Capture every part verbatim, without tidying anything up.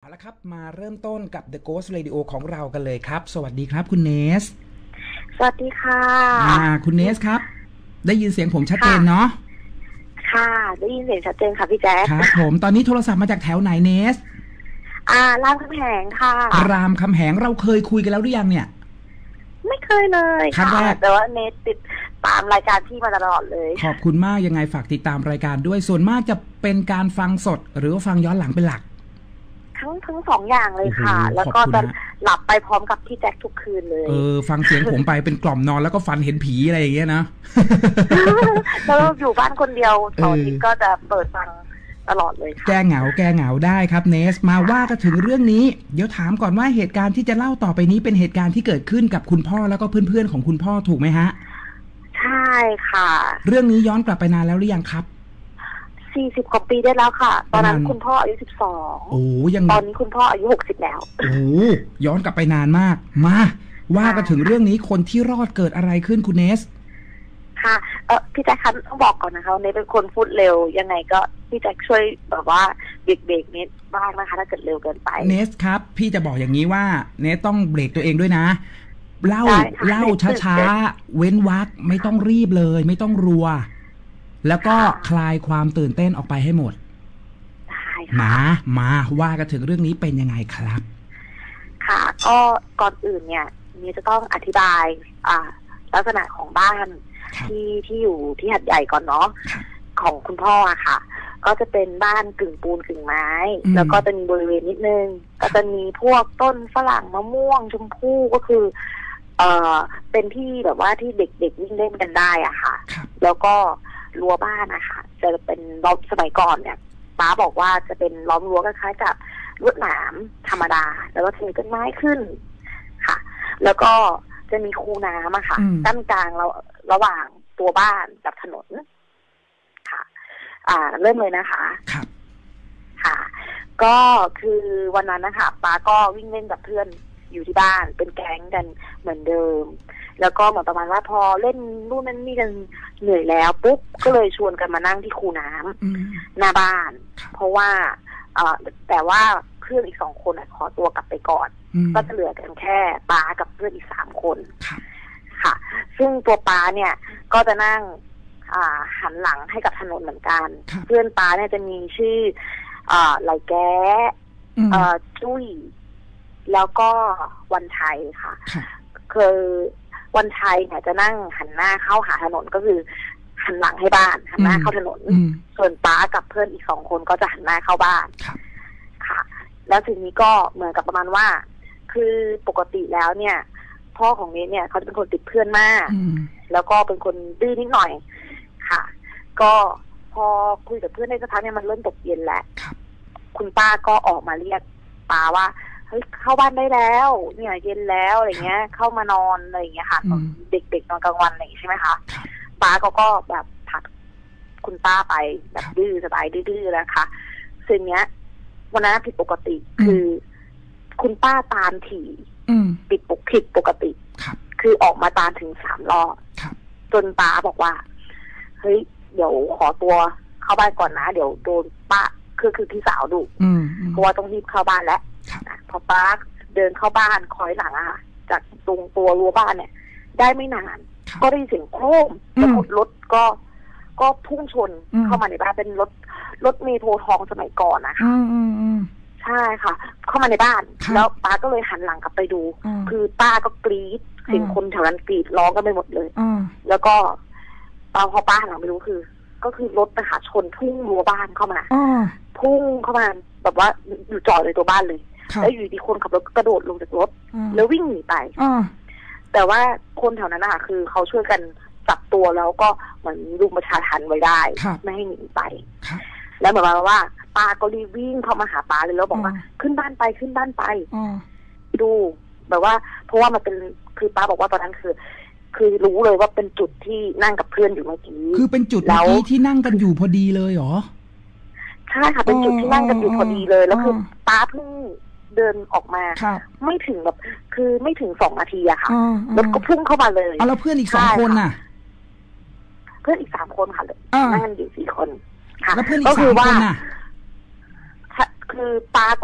ละครับมาเริ่มต้นกับ The Ghost Radio ของเรากันเลยครับสวัสดีครับคุณเนสสวัสดีค่ะอ่าคุณเนสครับได้ยินเสียงผมชัดเจนเนาะค่ะได้ยินเสียงชัดเจนค่ะพี่แจ๊คครับผมตอนนี้โทรศัพท์มาจากแถวไหนเนสอ่ารามคำแหงค่ะรามคำแหงเราเคยคุยกันแล้วหรือยังเนี่ยไม่เคยเลยค่ะแต่ว่าเนสติดตามรายการที่มาตลอดเลยขอบคุณมากยังไงฝากติดตามรายการด้วยส่วนมากจะเป็นการฟังสดหรือว่าฟังย้อนหลังเป็นหลักทั้งทั้งสองอย่างเลยค่ะแล้วก็จะหลับไปพร้อมกับพี่แจ็คทุกคืนเลยเออฟังเสียงผมไปเป็นกล่อมนอนแล้วก็ฝันเห็นผีอะไรอย่างเงี้ยนะแล้วอยู่บ้านคนเดียวตอนนี้ก็จะเปิดฟังตลอดเลยค่ะแก้เหงาแก้เหงาได้ครับเนสมาว่ากันถึงเรื่องนี้เดี๋ยวถามก่อนว่าเหตุการณ์ที่จะเล่าต่อไปนี้เป็นเหตุการณ์ที่เกิดขึ้นกับคุณพ่อแล้วก็เพื่อนๆของคุณพ่อถูกไหมฮะใช่ค่ะเรื่องนี้ย้อนกลับไปนานแล้วหรือยังครับสี่สิบกว่าปีได้แล้วค่ะตอนนั้นคุณพ่ออายุสิบสองโอ้ยังตอนนี้คุณพ่ออายุหกสิบแล้วโอ้ย้อนกลับไปนานมากมาว่ากันถึงเรื่องนี้คนที่รอดเกิดอะไรขึ้นคุณเนสค่ะเออพี่แจ็คคันต้องบอกก่อนนะคะเนสเป็นคนพูดเร็วยังไงก็พี่แจ็คช่วยแบบว่าเบรกเบรกเนสบ้างนะคะถ้าเกิดเร็วเกินไปเนสครับพี่จะบอกอย่างนี้ว่าเนสต้องเบรกตัวเองด้วยนะเล่าเล่าช้าๆเว้นวรรคไม่ต้องรีบเลยไม่ต้องรัวแล้วก็คลายความตื่นเต้นออกไปให้หมดมามาว่ากันถึงเรื่องนี้เป็นยังไงครับค่ะก็ก่อนอื่นเนี่ยนี่จะต้องอธิบายอ่าลักษณะของบ้านที่ที่อยู่ที่หัดใหญ่ก่อนเนาะของคุณพ่ออะค่ะก็จะเป็นบ้านกึ่งปูนกึ่งไม้แล้วก็จะมีบริเวณนิดนึงก็จะมีพวกต้นฝรั่งมะม่วงชมพู่ก็คือเอ่อเป็นที่แบบว่าที่เด็กๆวิ่งเล่นกันได้อ่ะค่ะแล้วก็รั้วบ้านนะคะจะเป็นล้อมสมัยก่อนเนี่ยป้าบอกว่าจะเป็นล้อมรั้วคล้ายๆกับลวดหนามธรรมดาแล้วก็จะมีต้นไม้ขึ้นค่ะแล้วก็จะมีคูน้ำอะค่ะกั้นกลางเราระหว่างตัวบ้านกับถนนค่ะอ่าเริ่มเลยนะคะครับค่ะก็คือวันนั้นนะคะป้าก็วิ่งเล่นกับเพื่อนอยู่ที่บ้านเป็นแก๊งกันเหมือนเดิมแล้วก็เหมือนประมาณว่าพอเล่นนู่นนั่นนี่กันเหนื่อยแล้วปุ๊บก็เลยชวนกันมานั่งที่คูน้ำหน้าบ้านเพราะว่าเอ่อแต่ว่าเพื่อนอีกสองคนขอตัวกลับไปก่อนก็จะเหลือกันแค่ป้ากับเพื่อนอีกสามคนค่ะซึ่งตัวป้าเนี่ยก็จะนั่งอ่าหันหลังให้กับถนนเหมือนกันเพื่อนป้าเนี่ยจะมีชื่ออ่าไหลแก้เอ่อจุ้ยแล้วก็วันไทยค่ะคือวันไทยเนี่ยจะนั่งหันหน้าเข้าหาถนนก็คือหันหลังให้บ้านหันหน้าเข้าถนนส่วนป้ากับเพื่อนอีกสองคนก็จะหันหน้าเข้าบ้านค่ะแล้วทีนี้ก็เหมือนกับประมาณว่าคือปกติแล้วเนี่ยพ่อของเนสเนี่ยเขาจะเป็นคนติดเพื่อนมากแล้วก็เป็นคนดื้อนิดหน่อยค่ะก็พอคุยกับเพื่อนในสักพักเนี่ยมันเริ่มตกเย็นแล้วคุณป้าก็ออกมาเรียกป้าว่าเฮ้ยเข้าบ้านได้แล้วเนี่ยเย็นแล้วอะไรเงี้ยเข้ามานอนอะไรอย่างเงี้ยค่ะเด็กๆนอนกลางวันอะไรใช่ไหมคะป้าก็ก็แบบผัดคุณป้าไปแบบดื้อสบายดื้อๆแล้วค่ะซึ่งเนี้ยวันนั้นผิดปกติคือคุณป้าตามถี่ปิดปกผิดปกติคือออกมาตามถึงสามรอบจนป้าบอกว่าเฮ้ยเดี๋ยวขอตัวเข้าบ้านก่อนนะเดี๋ยวโดนป้าคือคือพี่สาวดุเพราะว่าต้องรีบเข้าบ้านแล้วพอป้าเดินเข้าบ้านคอยหลังอะค่ะจากตรงตัวรั้วบ้านเนี่ยได้ไม่นานก็ได้ยินเสียงโครมแล้วรถก็ก็พุ่งชนเข้ามาในบ้านเป็นรถรถเมโทรทองสมัยก่อนนะคะใช่ค่ะเข้ามาในบ้านแล้วป้าก็เลยหันหลังกลับไปดูคือป้าก็กรี๊ดเสียงคนแถวนั้นกรีดร้องกันไปหมดเลยแล้วก็ตอนพอป้าหันหลังไปดูคือ ก็คือรถนะคะชนพุ่งรั้วบ้านเข้ามาพุ่งเข้ามาแบบว่าอยู่จอดในตัวบ้านเลยแล้วอยู่ดีคนขับรถกระโดดลงจากรถแล้ววิ่งหนีไปแต่ว่าคนแถวนั้นนะคะคือเขาช่วยกันจับตัวแล้วก็เหมือนรุมประชาทัณฑ์ไว้ได้ไม่ให้หนีไปแล้วเหมือนว่าป้าก็รีบวิ่งเข้ามาหาป้าเลยแล้วบอกว่าขึ้นบ้านไปขึ้นบ้านไปดูแบบว่าเพราะว่ามันเป็นคือป้าบอกว่าตอนนั้นคือคือรู้เลยว่าเป็นจุดที่นั่งกับเพื่อนอยู่เมื่อกี้คือเป็นจุดเมื่อกี้ที่นั่งกันอยู่พอดีเลยเหรอใช่ค่ะเป็นจุดที่นั่งกันอยู่พอดีเลยแล้วคือป้าเพิ่งเดินออกมาไม่ถึงแบบคือไม่ถึงสองนาทีอะค่ะรถก็พุ่งเข้ามาเลยเอาแล้วเพื่อนอีกสองคนน่ะเพื่อนอีกสามคนค่ะเลยนั่งกันอยู่สี่คนค่ะแล้วเพื่อนอีกสามคนน่ะคือป้าก็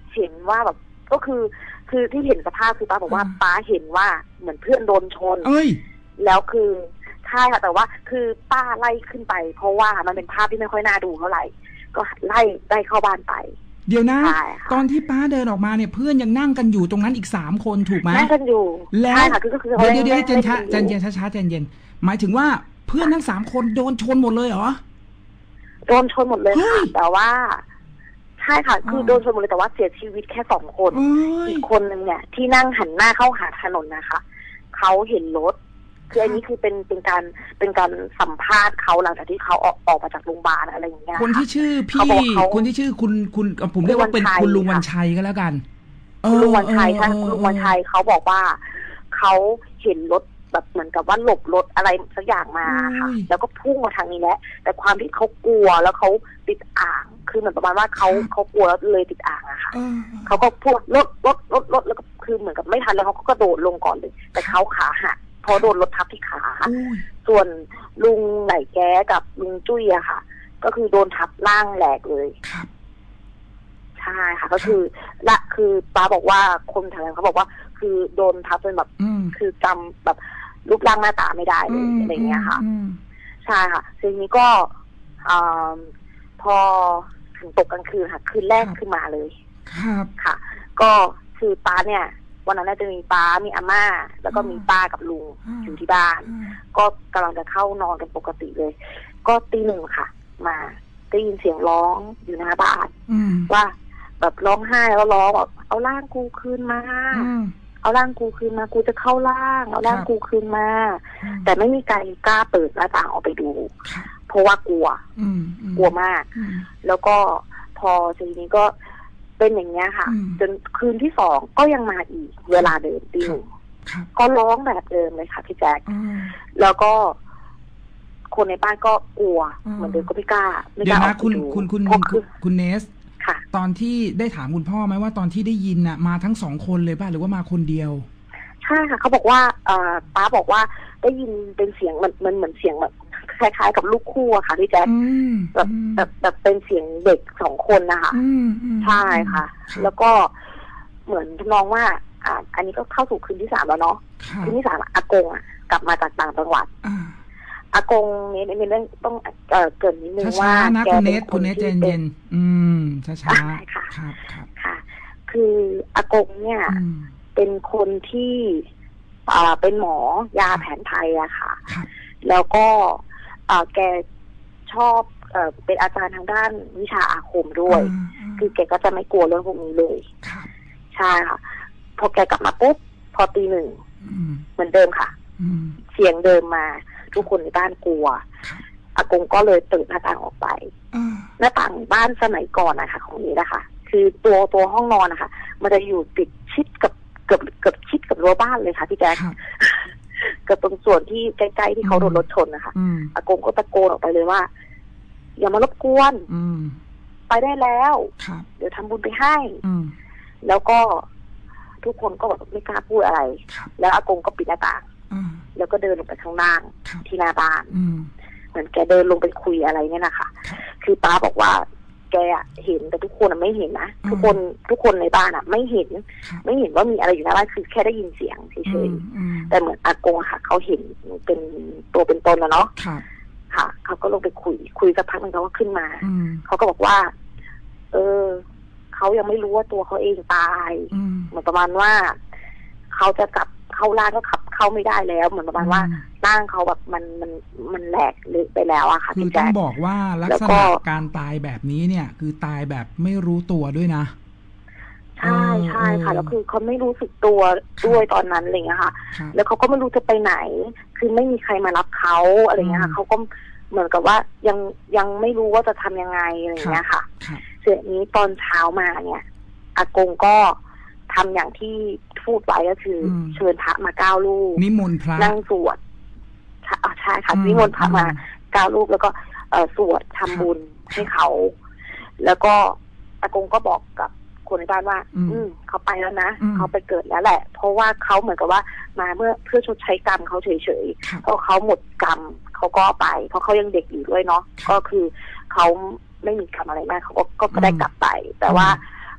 เห็นว่าแบบก็คือคือที่เห็นสภาพคือป้าบอกว่าป้าเห็นว่าเหมือนเพื่อนโดนชนเอ้ยแล้วคือใช่ค่ะแต่ว่าคือป้าไล่ขึ้นไปเพราะว่ามันเป็นภาพที่ไม่ค่อยน่าดูเท่าไหร่ก็ไล่ได้เข้าบ้านไปเดี๋ยวนะตอนที่ป้าเดินออกมาเนี่ยเพื่อนยังนั่งกันอยู่ตรงนั้นอีกสามคนถูกไหมนั่งกันอยู่แล้วเดี๋ยวเดี๋ยวเดี๋ยวเจนช้าเจนเย็นช้าๆเจนเย็นหมายถึงว่าเพื่อนทั้งสามคนโดนชนหมดเลยเหรอโดนชนหมดเลยค่ะแต่ว่าใช่ค่ะคือโดนชนหมดเลยแต่ว่าเสียชีวิตแค่สองคนอีกคนนึงเนี่ยที่นั่งหันหน้าเข้าหาถนนนะคะเขาเห็นรถคืออันนี้คือเป็นเป็นการเป็นการสัมภาษณ์เขาหลังจากที่เขาออกออกมาจากโรงพยาบาลอะไรอย่างเงี้ยคนที่ชื่อพี่คนที่ชื่อคุณคุณผมเรียกว่าเป็นคุณลุงวันชัยก็แล้วกันลุงวันชัยท่านลุงวันชัยเขาบอกว่าเขาเห็นรถแบบเหมือนกับว่าหลบรถอะไรสักอย่างมาค่ะแล้วก็พุ่งมาทางนี้แหละแต่ความที่เขากลัวแล้วเขาติดอ่างคือเหมือนประมาณว่าเขาเขากลัวแล้วเลยติดอ่างอะค่ะเขาก็พูดรถรถรถรถแล้วก็คือเหมือนกับไม่ทันแล้วเขาก็กระโดดลงก่อนเลยแต่เขาขาหักเพราะโดนรถทับที่ขาส่วนลุงไหนแก้กับลุงจุ้ยอะค่ะก็คือโดนทับร่างแหลกเลยใช่ค่ะก็คือละคือป้าบอกว่าคนแถวนั้นเขาบอกว่าคือโดนทับจนแบบคือจำแบบรูปร่างหน้าตาไม่ได้เลยอะไรเงี้ยค่ะใช่ค่ะทีนี้ก็พอถึงตกกลางคืนค่ะคืนแรกขึ้นมาเลยครับค่ะก็คือป้าเนี่ยวันนั้นจะมีป้ามีอาม่าแล้วก็มีป้ากับลุงอยู่ที่บ้านก็กำลังจะเข้านอนกันปกติเลยก็ตีหนึ่งค่ะมาได้ยินเสียงร้องอยู่หน้าบ้านว่าแบบร้องไห้แล้วร้องแบบเอาร่างกูคืนมาเอาร่างกูคืนมากูจะเข้าร่างเอาร่างกูคืนมาแต่ไม่มีใครกล้าเปิดหน้าต่างออกไปดูเพราะว่ากลัวกลัวมากแล้วก็พอทีนี้ก็เป็นอย่างเงี้ยค่ะจนคืนที่สองก็ยังมาอีกเวลาเดิมตีหนึ่งก็ร้องแบบเดิมเลยค่ะพี่แจ๊คแล้วก็คนในบ้านก็กลัวเหมือนเดิมก็ไม่กล้าไม่กล้าออกไปดูคุณคุณคุณคุณเนสตอนที่ได้ถามคุณพ่อไหมว่าตอนที่ได้ยินน่ะมาทั้งสองคนเลยป่ะหรือว่ามาคนเดียวใช่ค่ะเขาบอกว่าเอ่อป้าบอกว่าได้ยินเป็นเสียงมันมันเหมือนเสียงแบบคล้ายๆกับลูกคู่อะค่ะพี่แจ๊คแบบแบบแบบเป็นเสียงเด็กสองคนนะคะใช่ค่ะแล้วก็เหมือนน้องว่าอ่าอันนี้ก็เข้าสู่คืนที่สามแล้วเนาะคืนที่สามอากงอะกลับมาจากต่างจังหวัดอากงเนี่ยในเรื่องต้องเอ่อเกิดนิดนึงว่าแกเป็นคนที่เป็นเย็นอืมช้าช้าค่ะครับครับค่ะคืออากงเนี่ยเป็นคนที่อ่าเป็นหมอยาแผนไทยอะค่ะแล้วก็อ่าแกชอบเอ่อเป็นอาจารย์ทางด้านวิชาอาคมด้วยคือแกก็จะไม่กลัวเรื่องพวกนี้เลยใช่ค่ะพอแกกลับมาปุ๊บพอตีหนึ่งเหมือนเดิมค่ะเสียงเดิมมาทุกคนในบ้านกลัวอากงก็เลยเปิดหน้าต่างออกไปหน้าต่างบ้านสมัยก่อนนะคะของนี้นะคะคือตัวตัวห้องนอนนะคะมันจะอยู่ติดชิดกับเกือบเกือบชิดกับรั้วบ้านเลยค่ะพี่แจ๊คกับตรงส่วนที่ใกล้ๆที่เขาโดนรถชนนะคะอากงก็ตะโกนออกไปเลยว่าอย่ามารบกวนไปได้แล้วเดี๋ยวทำบุญไปให้แล้วก็ทุกคนก็แบบไม่กล้าพูดอะไรแล้วอากงก็ปิดหน้าต่างแล้วก็เดินลงไปข้างล่างที่หน้าบ้านเหมือนแกเดินลงไปคุยอะไรเนี่ยนะคะคือป้าบอกว่าแกเห็นแต่ทุกคนไม่เห็นนะทุกคนทุกคนในบ้านอ่ะไม่เห็นไม่เห็นว่ามีอะไรอยู่หน้าบ้านคือแค่ได้ยินเสียงเฉยๆแต่เหมือนอากงค่ะเขาเห็นเป็นตัวเป็นตนแล้วเนาะค่ะเขาก็ลงไปคุยคุยสักพักนึงเขาก็ขึ้นมาเขาก็บอกว่าเออเขายังไม่รู้ว่าตัวเขาเองตายเหมือนประมาณว่าเขาจะกลับเข้าร่างก็ขับเข้าไม่ได้แล้วเหมือนประมาณว่าร่างเขาแบบมันมันมันแหลกเลยไปแล้วอะค่ะคือต้องบอกว่าลักษณะการตายแบบนี้เนี่ยคือตายแบบไม่รู้ตัวด้วยนะใช่ใช่ค่ะแล้วคือเขาไม่รู้สึกตัวด้วยตอนนั้นอะไรเงี้ยค่ะแล้วเขาก็ไม่รู้จะไปไหนคือไม่มีใครมารับเขาอะไรเงี้ยค่ะเขาก็เหมือนกับว่ายังยังไม่รู้ว่าจะทำยังไงอะไรเงี้ยค่ะเสร็จนี้ตอนเช้ามาเนี่ยอากงก็ทำอย่างที่พูดไว้ก็คือเชิญพระมาเก้ารูปนิมนต์พระนั่งสวดใช่ค่ะนิมนต์พระมาเก้ารูปแล้วก็เอ่อสวดทำบุญให้เขาแล้วก็อากงก็บอกกับคนในบ้านว่าอืมเขาไปแล้วนะเขาไปเกิดแล้วแหละเพราะว่าเขาเหมือนกับว่ามาเมื่อเพื่อชดใช้กรรมเขาเฉยๆเพราะเขาหมดกรรมเขาก็ไปเพราะเขายังเด็กอยู่ด้วยเนาะก็คือเขาไม่มีกรรมอะไรมากเขาก็ก็ได้กลับไปแต่ว่า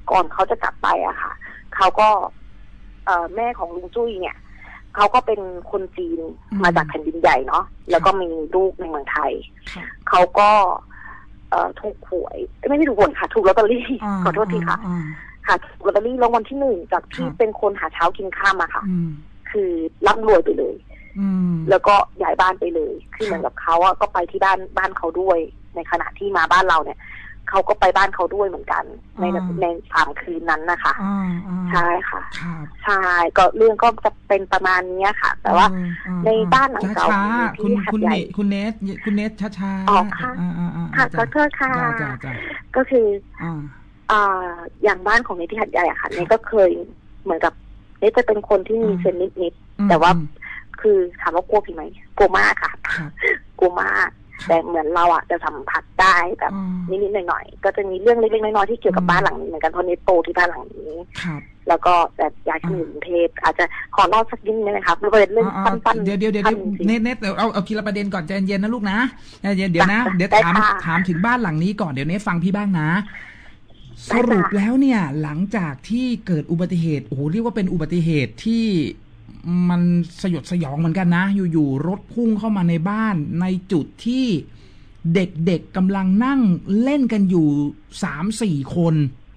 ก่อนเขาจะกลับไปอะค่ะเขาก็เอ่อแม่ของลุงจุ้ยเนี่ยเขาก็เป็นคนจีนมาจากแผ่นดินใหญ่เนาะแล้วก็มีลูกในเมืองไทยเขาก็เอ่อถูกหวยไม่ไม่ถูกหวยค่ะถูกลอตเตอรี่ขอโทษทีค่ะค่ะถูกลอตเตอรี่รางวัลที่หนึ่งจากที่เป็นคนหาเช้ากินข้ามอะค่ะคือร่ำรวยไปเลยแล้วก็ย้ายบ้านไปเลยคือเหมือนกับเขาอะก็ไปที่บ้านบ้านเขาด้วยในขณะที่มาบ้านเราเนี่ยเขาก็ไปบ้านเขาด้วยเหมือนกันในในสามคืนนั้นนะคะใช่ค่ะใช่ก็เรื่องก็จะเป็นประมาณนี้ค่ะแต่ว่าในบ้านหลังเก่าคุณคุณคุณเนสคุณเนสช้าช้าอ๋อค่ะค่ะขอโทษค่ะก็คืออ่าอย่างบ้านของเนสที่หัดใหญ่อะค่ะเนสก็เคยเหมือนกับเนสจะเป็นคนที่มีเซนนิดๆแต่ว่าคือถามว่ากลัวผีไหมกลัวมากค่ะกลัวมากแต่เหมือนเราอ่ะจะสัมผัสได้แบบนิดๆหน่อยๆก็จะมีเรื่องเล็กๆน้อยๆที่เกี่ยวกับบ้านหลังนี้เหมือนกันเพราะเนตโตที่บ้านหลังนี้แล้วก็แต่ย้ายขึ้นอยู่กรุงเทพอาจจะขอเล่าสักนิดนึงนะคะเรื่องเรื่องสั้นๆเดี๋ยวเดี๋ยวเดี๋ยวเนตเนตเอาเอาทีละประเด็นก่อนใจเย็นนะลูกนะเดี๋ยวเดี๋ยวนะเดี๋ยวถามถามถึงบ้านหลังนี้ก่อนเดี๋ยวเนตฟังพี่บ้างนะสรุปแล้วเนี่ยหลังจากที่เกิดอุบัติเหตุโอ้โหเรียกว่าเป็นอุบัติเหตุที่มันสยดสยองเหมือนกันนะอยู่ๆรถพุ่งเข้ามาในบ้านในจุดที่เด็กๆกำลังนั่งเล่นกันอยู่สามสี่คน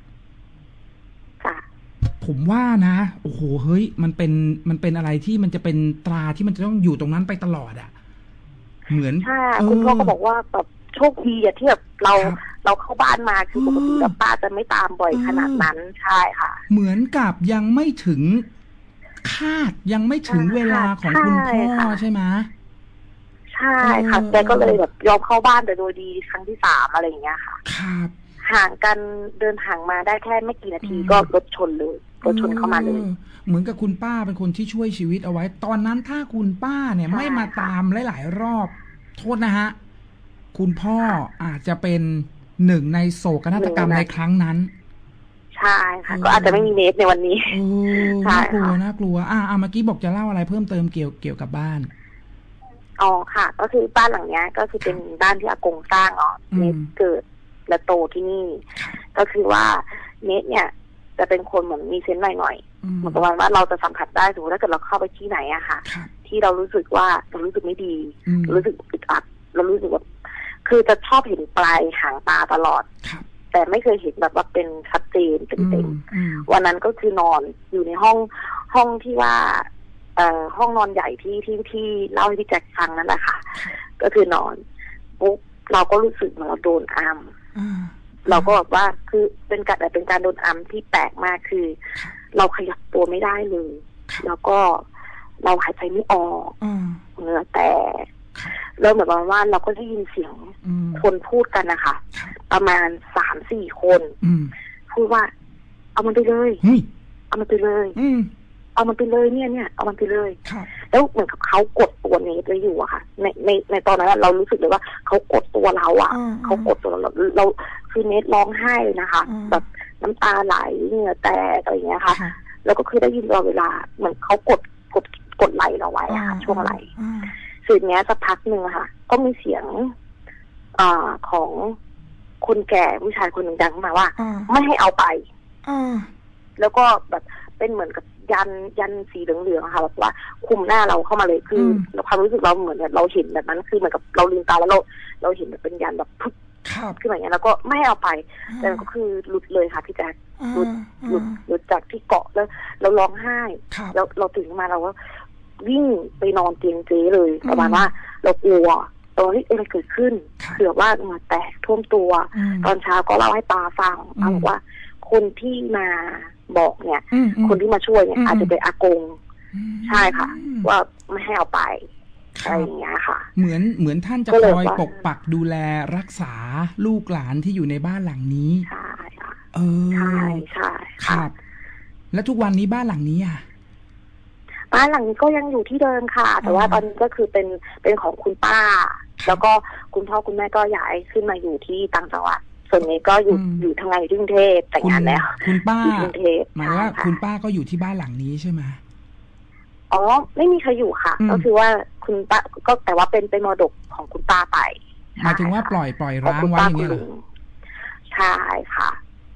ผมว่านะโอ้โหเฮ้ยมันเป็นมันเป็นอะไรที่มันจะเป็นตราที่มันจะต้องอยู่ตรงนั้นไปตลอดอ่ะเหมือนใช่คุณพ่อก็บอกว่าแบบโชคดีอะที่แบบเราเราเข้าบ้านมาคือปกติแล้วป้าจะไม่ตามบ่อยขนาดนั้นใช่ค่ะเหมือนกับยังไม่ถึงคาดยังไม่ถึงเวลาของคุณพ่อใช่ไหมใช่ค่ะแกก็เลยแบบยอมเข้าบ้านแต่โดยดีครั้งที่สามอะไรอย่างเงี้ยค่ะครับห่างกันเดินห่างมาได้แค่ไม่กี่นาทีก็รถชนเลยรถชนเข้ามาเลยเหมือนกับคุณป้าเป็นคนที่ช่วยชีวิตเอาไว้ตอนนั้นถ้าคุณป้าเนี่ยไม่มาตามหลายๆรอบโทษนะฮะคุณพ่ออาจจะเป็นหนึ่งในโศกนาฏกรรมในครั้งนั้นใช่ค่ะก็อาจจะไม่มีเนสในวันนี้น่ากลัวน่ากลัวอ่าเมื่อกี้บอกจะเล่าอะไรเพิ่มเติมเกี่ยวเกี่ยวกับบ้านอ๋อค่ะก็คือบ้านหลังเนี้ยก็คือเป็นบ้านที่อากงสร้างเนาะเนสเกิดและโตที่นี่ก็คือว่าเนสเนี่ยจะเป็นคนเหมือนมีเซนส์หน่อยๆเหมือนประมาณว่าเราจะสัมผัสได้สมมติถ้าเกิดเราเข้าไปที่ไหนอะค่ะที่เรารู้สึกว่าเรารู้สึกไม่ดีรู้สึกอึดอัดเรารู้สึกว่าคือจะชอบเห็นปลายหางตาตลอดแต่ไม่เคยเห็นแบบว่าเป็นชัดเจนเต็มๆวันนั้นก็คือนอนอยู่ในห้องห้องที่ว่าเอ่อห้องนอนใหญ่ที่ที่ที่เล่าให้พี่แจ็คฟังนั่นแหละค่ะก็คือนอนปุ๊บเราก็รู้สึกเหมือนเราโดนอัมเราก็บอกว่าคือเป็นการแต่เป็นการโดนอัมที่แปลกมากคือเราขยับตัวไม่ได้เลยแล้วก็เราหายใจไม่ออกเหงื่อแตกแล้วเหมือนว่าเราก็ได้ยินเสียงคนพูดกันนะคะประมาณสามสี่คนพูดว่าเอามันไปเลยเอามันไปเลยเอามันไปเลยเนี่ยเนี่ยเอามันไปเลยแล้วเหมือนกับเขากดตัวเนสไว้อยู่อะค่ะในในในตอนนั้นเรารู้สึกเลยว่าเขากดตัวเราอะเขากดตัวเราเราคือเนสร้องไห้เลยนะคะแบบน้ำตาไหลเหงื่อแตกอะไรอย่างเงี้ยค่ะแล้วก็คือได้ยินตลอดเวลาเหมือนเขากดกดกดไหลเราไว้อะค่ะช่วงไหลสิ่งนี้สักพักหนึ่งค่ะก็มีเสียงอ่าของคนแก่ผู้ชายคนหนึ่งดังมาว่าไม่ให้เอาไปแล้วก็แบบเป็นเหมือนกับยันยันสีเหลืองๆค่ะแบบว่าคุมหน้าเราเข้ามาเลยคือความรู้สึกเราเหมือนแบบเราเห็นแบบนั้นคือเหมือนกับเราลืมตาแล้วเราเราเห็นแบบเป็นยันแบบพุบขึ้นมาอย่างนี้แล้วก็ไม่ให้เอาไปแต่ก็คือหลุดเลยค่ะพี่แจ๊คหลุดหลุดหลุดจากที่เกาะแล้วเราร้องไห้แล้วเราตื่นขึ้นมาเราก็วิ่งไปนอนเตียงเจ๊เลยประมาณว่าเรากลัวตอนที่อะไรเกิดขึ้นเผื่อว่าเหงื่อแตกท่วมตัวตอนเช้าก็เล่าให้ปาฟังปาบอกว่าคนที่มาบอกเนี่ยคนที่มาช่วยเนี่ยอาจจะเป็นอากงใช่ค่ะว่าไม่ให้เอาไปอะไรอย่างเงี้ยค่ะเหมือนเหมือนท่านจะคอยปกปักดูแลรักษาลูกหลานที่อยู่ในบ้านหลังนี้ใช่ค่ะเออใช่ใช่ครับแล้วทุกวันนี้บ้านหลังนี้อ่ะบ้านหลังนี้ก็ยังอยู่ที่เดิมค่ะแต่ว่าตอนนี้ก็คือเป็นเป็นของคุณป้าแล้วก็คุณพ่อคุณแม่ก็ย้ายขึ้นมาอยู่ที่ต่างจังหวัดส่วนนี้ก็อยู่อยู่ทำงานอยู่ที่กรุงเทพแต่งงานแล้วคุณป้าอยู่กรุงเทพหมายว่าคุณป้าก็อยู่ที่บ้านหลังนี้ใช่ไหมอ๋อไม่มีใครอยู่ค่ะก็คือว่าคุณป้าก็แต่ว่าเป็นเป็นมรดกของคุณป้าไปหมายถึงว่าปล่อยปล่อยร้างไว้อย่างเงี้ยเหรอใช่ค่ะ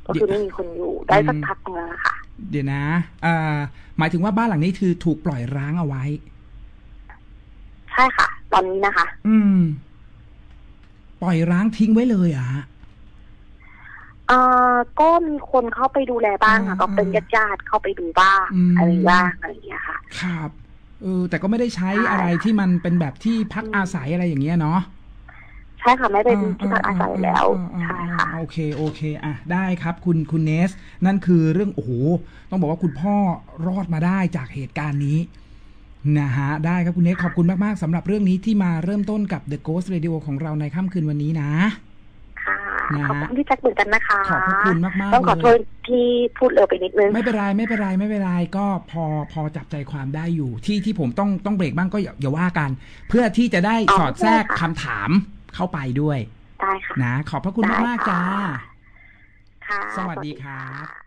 ก็คือไม่มีคนอยู่ได้สักพักนึงแล้วค่ะเดี๋ยวนะอ่าหมายถึงว่าบ้านหลังนี้คือถูกปล่อยร้างเอาไว้ใช่ค่ะตอนนี้นะคะอืมปล่อยร้างทิ้งไว้เลยอ่ะอ่าก็มีคนเข้าไปดูแลบ้างค่ะก็เป็นญาติๆเข้าไปดูบ้างอะไรบ้างอะไรอย่างเงี้ยค่ะครับเออแต่ก็ไม่ได้ใช้อะไรที่มันเป็นแบบที่พักอาศัยอะไรอย่างเงี้ยเนาะใช่ค่ะไม่เป็นที่พักอาศัยแล้วใช่ค่ะโอเคโอเคอ่ะได้ครับคุณคุณเนสนั่นคือเรื่องโอ้โหต้องบอกว่าคุณพ่อรอดมาได้จากเหตุการณ์นี้นะฮะได้ครับคุณเนสขอบคุณมากๆสำหรับเรื่องนี้ที่มาเริ่มต้นกับ The Ghost Radio ของเราในค่ำคืนวันนี้นะขอบคุณที่แจ็คเหมือนกันนะคะขอบคุณมากมากต้องขอโทษที่พูดเร็วไปนิดนึงไม่เป็นไรไม่เป็นไรไม่เป็นไรก็พอพอจับใจความได้อยู่ที่ที่ผมต้องต้องเบรกบ้างก็อย่าอย่าว่ากันเพื่อที่จะได้สอดแทรกคำถามเข้าไปด้วยได้ค่ะนะขอบพระคุณมากๆจ้าค่ะสวัสดีครับ